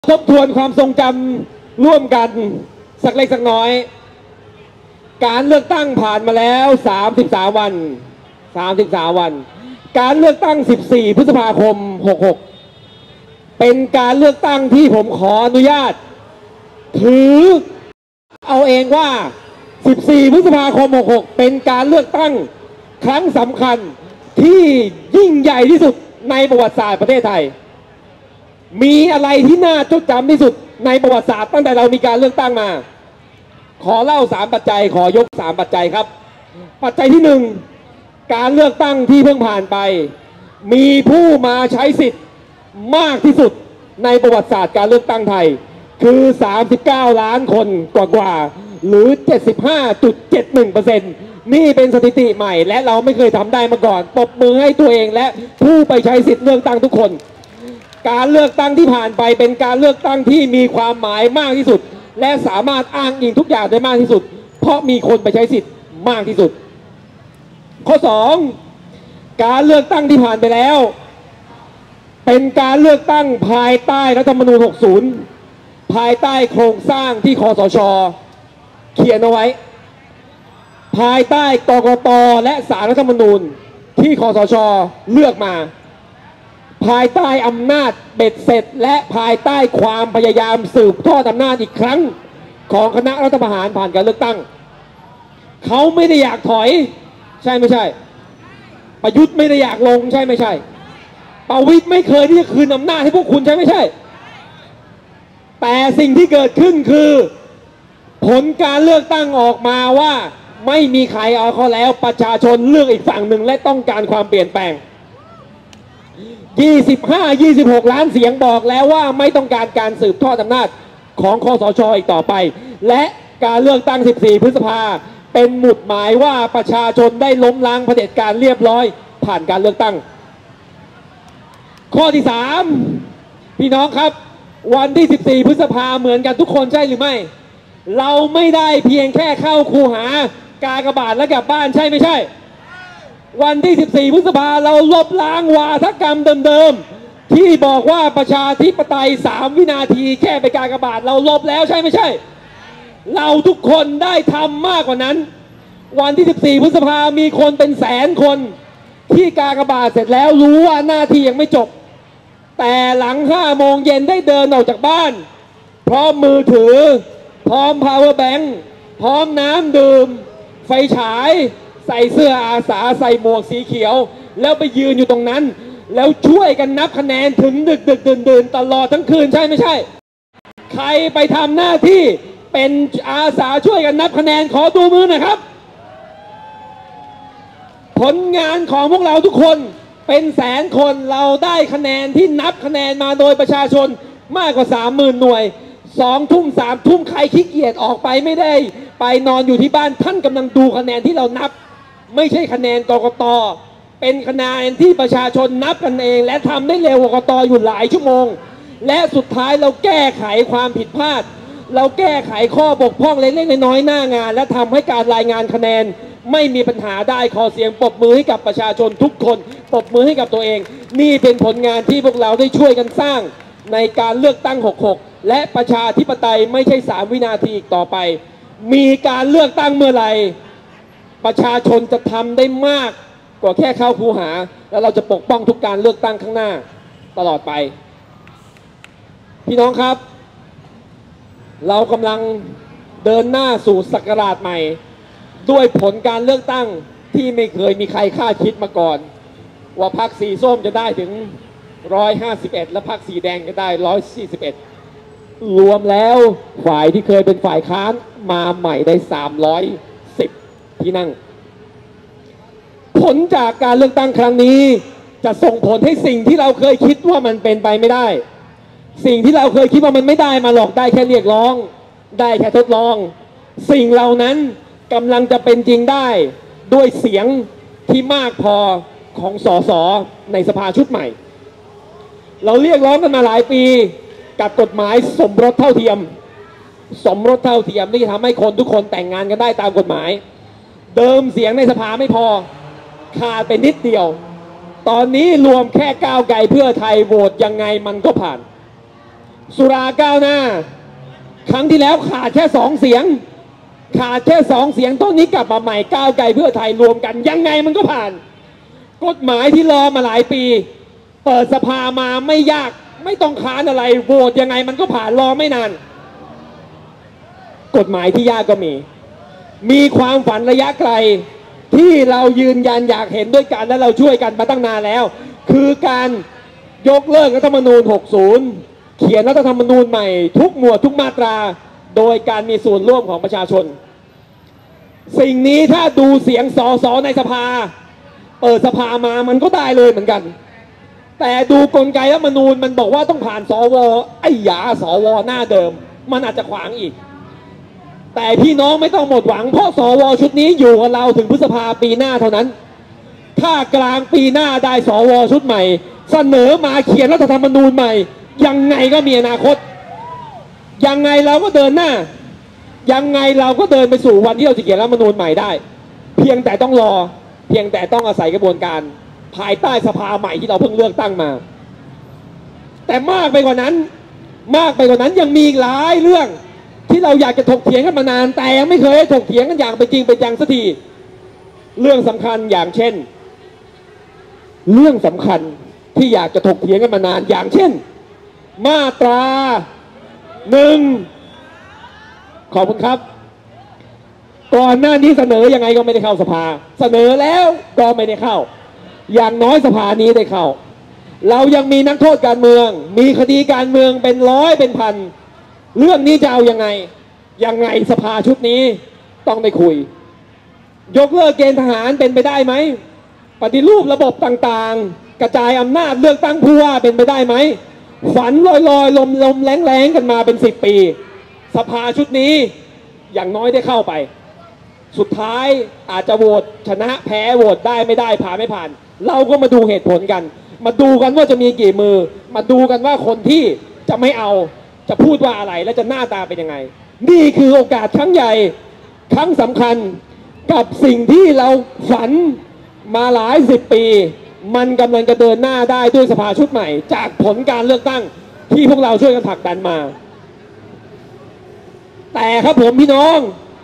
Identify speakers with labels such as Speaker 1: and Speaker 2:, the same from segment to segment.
Speaker 1: ทบทวนความทรงจำร่วมกันสักเล็กสักน้อยการเลือกตั้งผ่านมาแล้ว33 วันการเลือกตั้ง14 พฤษภาคม 66เป็นการเลือกตั้งที่ผมขออนุญาตถือเอาเองว่า14 พฤษภาคม 66เป็นการเลือกตั้งครั้งสำคัญที่ยิ่งใหญ่ที่สุดในประวัติศาสตร์ประเทศไทยมีอะไรที่น่าจดจำที่สุดในประวัติศาสตร์ตั้งแต่เรามีการเลือกตั้งมาขอเล่า3 ปัจจัยขอยก3 ปัจจัยครับปัจจัยที่1การเลือกตั้งที่เพิ่งผ่านไปมีผู้มาใช้สิทธิ์มากที่สุดในประวัติศาสตร์การเลือกตั้งไทยคือ39 ล้านคนกว่าหรือ 75.71% นี่เป็นสถิติใหม่และเราไม่เคยทำได้มาก่อนปรบมือให้ตัวเองและผู้ไปใช้สิทธิ์เลือกตั้งทุกคนการเลือกตั้งที่ผ่านไปเป็นการเลือกตั้งที่มีความหมายมากที่สุดและสามารถอ้างอิงทุกอย่างได้มากที่สุดเพราะมีคนไปใช้สิทธิ์มากที่สุดข้อ2การเลือกตั้งที่ผ่านไปแล้วเป็นการเลือกตั้งภายใต้รัฐธรรมนูญ 60ภายใต้โครงสร้างที่คสช.เขียนเอาไว้ภายใต้กกต.และศาลรัฐธรรมนูญที่คสช.เลือกมาภายใต้อำนาจเบ็ดเสร็จและภายใต้ความพยายามสืบทอดอำนาจอีกครั้งของคณะรัฐประหารผ่านการเลือกตั้งเขาไม่ได้อยากถอยใช่ไม่ใช่ประยุทธ์ไม่ได้อยากลงใช่ไม่ใช่ประวิตรไม่เคยที่จะคืนอำนาจให้พวกคุณใช่ไม่ใช่แต่สิ่งที่เกิดขึ้นคือผลการเลือกตั้งออกมาว่าไม่มีใครเอาเขาแล้วประชาชนเลือกอีกฝั่งหนึ่งและต้องการความเปลี่ยนแปลง25-26 ล้านเสียงบอกแล้วว่าไม่ต้องการการสืบทอดอำนาจของคสช.อีกต่อไปและการเลือกตั้ง14 พฤษภาเป็นหมุดหมายว่าประชาชนได้ล้มล้างเผด็จการเรียบร้อยผ่านการเลือกตั้งข้อที่3พี่น้องครับวันที่14 พฤษภาเหมือนกันทุกคนใช่หรือไม่เราไม่ได้เพียงแค่เข้าคูหากากบาทและกลับบ้านใช่ไม่ใช่วันที่14 พฤษภาเราลบล้างวาทกรรมเดิมๆที่บอกว่าประชาธิปไตย3 วินาทีแค่ไปกากบาทเราลบแล้วใช่ไม่ใช่เราทุกคนได้ทำมากกว่านั้นวันที่14 พฤษภามีคนเป็นแสนคนที่กากบาทเสร็จแล้วรู้ว่าหน้าที่ยังไม่จบแต่หลัง5 โมงเย็นได้เดินออกจากบ้านพร้อมมือถือพร้อม power bank พร้อมน้ำดื่มไฟฉายใส่เสื้ออาสาใส่หมวกสีเขียวแล้วไปยืนอยู่ตรงนั้นแล้วช่วยกันนับคะแนนถึงดึกดื่นตลอดทั้งคืนใช่ไม่ใช่ใครไปทำหน้าที่เป็นอาสาช่วยกันนับคะแนนขอดูมือหน่อยครับผลงานของพวกเราทุกคนเป็นแสนคนเราได้คะแนนที่นับคะแนนมาโดยประชาชนมากกว่า 30,000 หน่วย2 ทุ่ม3 ทุ่มใครขี้เกียจออกไปไม่ได้ไปนอนอยู่ที่บ้านท่านกำลังดูคะแนนที่เรานับไม่ใช่คะแนนกกต.เป็นคะแนนที่ประชาชนนับกันเองและทำได้เร็วกว่ากกต.อยู่หลายชั่วโมงและสุดท้ายเราแก้ไขความผิดพลาดเราแก้ไขข้อบกพร่องเล็กๆน้อยๆหน้างานและทำให้การรายงานคะแนนไม่มีปัญหาได้ขอเสียงปรบมือให้กับประชาชนทุกคนปรบมือให้กับตัวเองนี่เป็นผลงานที่พวกเราได้ช่วยกันสร้างในการเลือกตั้ง66และประชาธิปไตยไม่ใช่3 วินาทีอีกต่อไปมีการเลือกตั้งเมื่อไหร่ประชาชนจะทำได้มากกว่าแค่เข้าคูหาแล้วเราจะปกป้องทุกการเลือกตั้งข้างหน้าตลอดไปพี่น้องครับเรากำลังเดินหน้าสู่ศักราชใหม่ด้วยผลการเลือกตั้งที่ไม่เคยมีใครคาดคิดมาก่อนว่าพรรคสีส้มจะได้ถึง151และพรรคสีแดงจะได้141รวมแล้วฝ่ายที่เคยเป็นฝ่ายค้านมาใหม่ได้310ที่นั่งผลจากการเลือกตั้งครั้งนี้จะส่งผลให้สิ่งที่เราเคยคิดว่ามันเป็นไปไม่ได้สิ่งที่เราเคยคิดว่ามันไม่ได้มาหรอกได้แค่เรียกร้องได้แค่ทดลองสิ่งเหล่านั้นกำลังจะเป็นจริงได้ด้วยเสียงที่มากพอของสสในสภาชุดใหม่เราเรียกร้องกันมาหลายปีกับกฎหมายสมรสเท่าเทียมที่ทำให้คนทุกคนแต่งงานกันได้ตามกฎหมายเดิมเสียงในสภาไม่พอขาดไปนิดเดียวตอนนี้รวมแค่ก้าวไกลเพื่อไทยโหวตยังไงมันก็ผ่านสุราก้าวหน้าครั้งที่แล้วขาดแค่2 เสียงขาดแค่2 เสียงต้นนี้กลับมาใหม่ก้าวไกลเพื่อไทยรวมกันยังไงมันก็ผ่านกฎหมายที่รอมาหลายปีเปิดสภามาไม่ยากไม่ต้องค้านอะไรโหวตยังไงมันก็ผ่านรอไม่นานกฎหมายที่ยากก็มีความฝันระยะไกลที่เรายืนยันอยากเห็นด้วยกันและเราช่วยกันมาตั้งนานแล้วคือการยกเลิกรัฐธรรมนูญ 60 เขียนรัฐธรรมนูญใหม่ทุกหมวดทุกมาตราโดยการมีส่วนร่วมของประชาชนสิ่งนี้ถ้าดูเสียงสสในสภาเปิดสภามามันก็ได้เลยเหมือนกันแต่ดูกลไกรัฐธรรมนูญมันบอกว่าต้องผ่านสวไอ้หยาสวหน้าเดิมมันอาจจะขวางอีกแต่พี่น้องไม่ต้องหมดหวังเพราะสวชุดนี้อยู่กับเราถึงพฤษภาปีหน้าเท่านั้นถ้ากลางปีหน้าได้สวชุดใหม่เสนอมาเขียนรัฐธรรมนูญใหม่ยังไงก็มีอนาคตยังไงเราก็เดินหน้ายังไงเราก็เดินไปสู่วันที่เราจะเขียนรัฐธรรมนูญใหม่ได้เพียงแต่ต้องรอเพียงแต่ต้องอาศัยกระบวนการภายใต้สภาใหม่ที่เราเพิ่งเลือกตั้งมาแต่มากไปกว่านั้นยังมีหลายเรื่องที่เราอยากจะถกเถียงกันมานานแต่ยังไม่เคยถกเถียงกันอย่างเป็นจริงเป็นจังสักทีเรื่องสำคัญอย่างเช่นเรื่องสำคัญที่อยากจะถกเถียงกันมานานอย่างเช่นมาตรา1ขอบคุณครับก่อนหน้านี้เสนอยังไงก็ไม่ได้เข้าสภาเสนอแล้วก็ไม่ได้เข้าอย่างน้อยสภานี้ได้เข้าเรายังมีนักโทษการเมืองมีคดีการเมืองเป็นร้อยเป็นพันเรื่องนี้จะเอายังไงสภาชุดนี้ต้องได้คุยยกเลิกเกณฑ์ทหารเป็นไปได้ไหมปฏิรูประบบต่างๆกระจายอำนาจเลือกตั้งผู้ว่าเป็นไปได้ไหมฝันลอยลมแรงกันมาเป็น10 ปีสภาชุดนี้อย่างน้อยได้เข้าไปสุดท้ายอาจจะโหวตชนะแพ้โหวตได้ไม่ได้ผ่านไม่ผ่านเราก็มาดูเหตุผลกันมาดูกันว่าจะมีกี่มือมาดูกันว่าคนที่จะไม่เอาจะพูดว่าอะไรและจะหน้าตาเป็นยังไงนี่คือโอกาสครั้งใหญ่ครั้งสำคัญกับสิ่งที่เราฝันมาหลาย10 ปีมันกำลังจะเดินหน้าได้ด้วยสภาชุดใหม่จากผลการเลือกตั้งที่พวกเราช่วยกันผลักดันมาแต่ครับผมพี่น้อง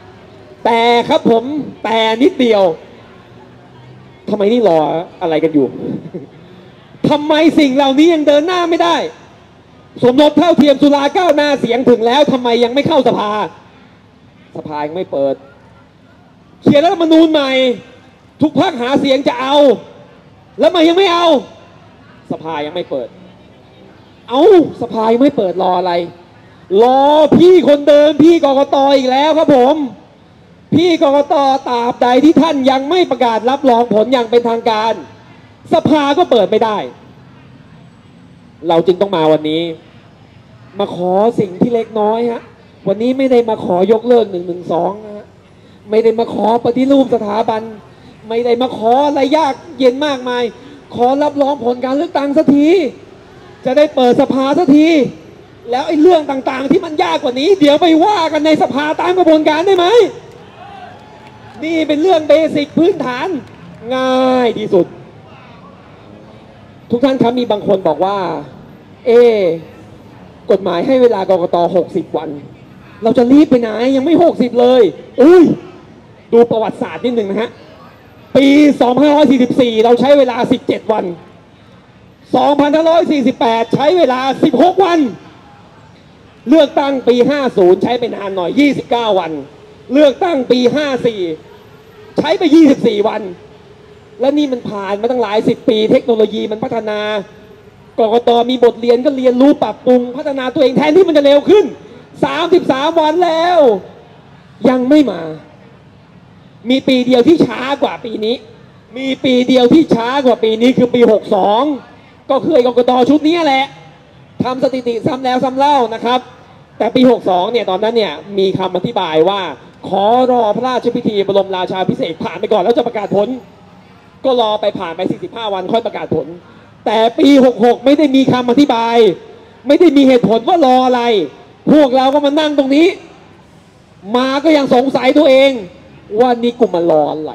Speaker 1: แต่นิดเดียวทำไมนี่รออะไรกันอยู่ ทำไมสิ่งเหล่านี้ยังเดินหน้าไม่ได้สมรสเท่าเทียมสุราก้าวหน้าเสียงถึงแล้วทำไมยังไม่เข้าสภายังไม่เปิดเขียนรัฐธรรมนูญใหม่ทุกพรรคหาเสียงจะเอาแล้วมันยังไม่เอาสภายังไม่เปิดสภายังไม่เปิดรออะไรรอพี่คนเดิมพี่กกต.อีกแล้วครับผมพี่กกต.ตราบใดที่ท่านยังไม่ประกาศรับรองผลอย่างเป็นทางการสภาก็เปิดไม่ได้เราจึงต้องมาวันนี้มาขอสิ่งที่เล็กน้อยฮะวันนี้ไม่ได้มาขอยกเลิก112นะฮะไม่ได้มาขอปฏิรูปสถาบันไม่ได้มาขออะไรยากเย็นมากมายขอรับรองผลการเลือกตั้งสักทีจะได้เปิดสภาสักทีแล้วไอ้เรื่องต่างๆที่มันยากกว่านี้เดี๋ยวไปว่ากันในสภาตามกระบวนการได้ไหมนี่เป็นเรื่องเบสิกพื้นฐานง่ายที่สุดทุกท่านครับมีบางคนบอกว่ากฎหมายให้เวลากกต60 วันเราจะรีบไปไหนยังไม่60เลยดูประวัติศาสตร์นิดหนึ่งนะฮะปี2544เราใช้เวลา17 วัน2548ใช้เวลา16 วันเลือกตั้งปี50ใช้ไปนานหน่อย29 วันเลือกตั้งปี54ใช้ไป24 วันและนี่มันผ่านมาตั้งหลาย10 ปีเทคโนโลยีมันพัฒนากกต.มีบทเรียนก็เรียนรู้ปรับปรุงพัฒนาตัวเองแทนที่มันจะเร็วขึ้น33 วันแล้วยังไม่มามีปีเดียวที่ช้ากว่าปีนี้คือปี62ก็คือไอ้กกต.ชุดนี้แหละทำสถิติซ้ำแล้วซ้ำเล่านะครับแต่ปี62เนี่ยตอนนั้นเนี่ยมีคำอธิบายว่าขอรอพระราชพิธีบรมราชาภิเษกผ่านไปก่อนแล้วจะประกาศผลก็รอไปผ่านไป45 วันค่อยประกาศผลแต่ปี66ไม่ได้มีคำอธิบายไม่ได้มีเหตุผลว่ารออะไรพวกเราก็มานั่งตรงนี้มาก็ยังสงสัยตัวเองว่านี่กูมารออะไร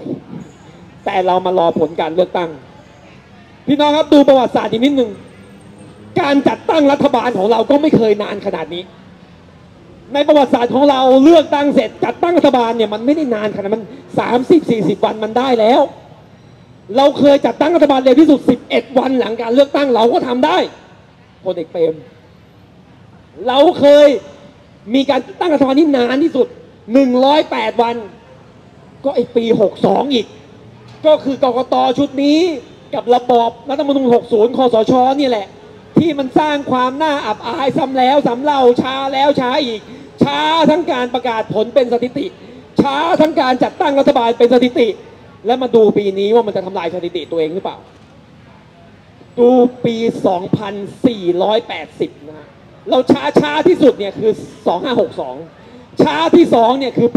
Speaker 1: แต่เรามารอผลการเลือกตั้งพี่น้องครับดูประวัติศาสตร์อีกนิดนึงการจัดตั้งรัฐบาลของเราก็ไม่เคยนานขนาดนี้ ในประวัติศาสตร์ของเราเลือกตั้งเสร็จจัดตั้งรัฐบาลเนี่ยมันไม่ได้นานขนาดมัน30-40 วันมันได้แล้วเราเคยจัดตั้งรัฐบาลเร็วที่สุด11 วันหลังการเลือกตั้งเราก็ทำได้พลเอกเปรมเราเคยมีการตั้งรัฐบาลที่นานที่สุด108 วันก็ไอปี62อีกก็คือกกต.ชุดนี้กับระบอบรัฐธรรมนูญ60คสช.นี่แหละที่มันสร้างความน่าอับอายซ้ำแล้วซ้ำเล่าช้าแล้วช้าอีกช้าทั้งการประกาศผลเป็นสถิติช้าทั้งการจัดตั้งรัฐบาลเป็นสถิติและมาดูปีนี้ว่ามันจะทำลายสถิติตัวเองหรือเปล่าดูปี 2480 นะเราช้าที่สุดเนี่ยคือ 2562ช้าที่2เนี่ยคือปี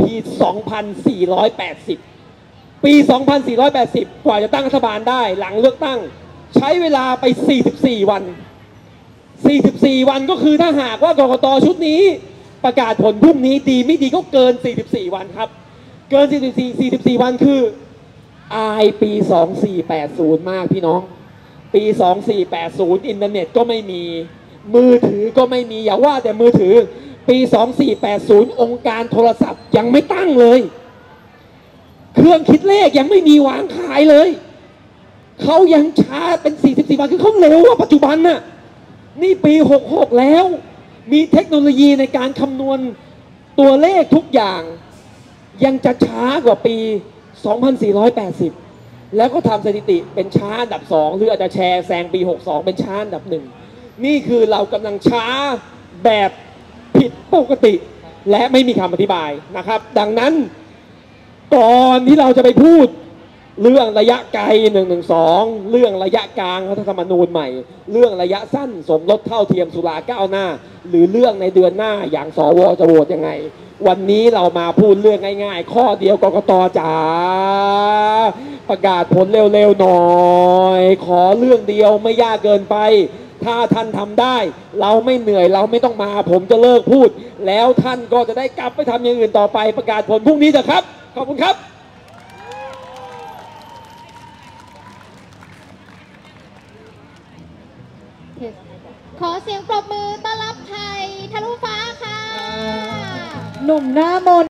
Speaker 1: 2480 ปี 2480 กว่าจะตั้งรัฐบาลได้หลังเลือกตั้งใช้เวลาไป 44 วัน 44 วันก็คือถ้าหากว่ากกต.ชุดนี้ประกาศผลพรุ่งนี้ดีไม่ดีก็เกิน 44 วันครับเกิน 44 วันคืออายปี 2480 มากพี่น้องปี 2480 อินเทอร์เน็ตก็ไม่มีมือถือก็ไม่มีอย่าว่าแต่มือถือปี 2480 องค์การโทรศัพท์ยังไม่ตั้งเลยเครื่องคิดเลขยังไม่มีวางขายเลยเขายังช้าเป็น44 วันคือเขาเร็วกว่าปัจจุบันน่ะนี่ปี 66 แล้วมีเทคโนโลยีในการคำนวณตัวเลขทุกอย่างยังจะช้ากว่าปี 2480 แล้วก็ทำสถิติเป็นช้าอันดับ2หรืออาจจะแซงปี 62 เป็นช้าอันดับ1นี่คือเรากำลังช้าแบบผิดปกติและไม่มีคำอธิบายนะครับดังนั้นก่อนที่เราจะไปพูดเรื่องระยะไกล112เรื่องระยะกลางรัฐธรรมนูญใหม่เรื่องระยะสั้นสมรสเท่าเทียมสุราก้าวหน้าหรือเรื่องในเดือนหน้าอย่างสวจะโหวตยังไงวันนี้เรามาพูดเรื่องง่ายๆข้อเดียวกกต.จ๋าประกาศผลเร็วๆหน่อยขอเรื่องเดียวไม่ยากเกินไปถ้าท่านทำได้เราไม่เหนื่อยเราไม่ต้องมาผมจะเลิกพูดแล้วท่านก็จะได้กลับไปทำอย่างอื่นต่อไปประกาศผลพรุ่งนี้เถอะครับขอบคุณครับ
Speaker 2: ขอเสียงปรบมือต้อนรับไทยทะลุฟ้าค่ะ
Speaker 3: หนุ่มหน้ามนต์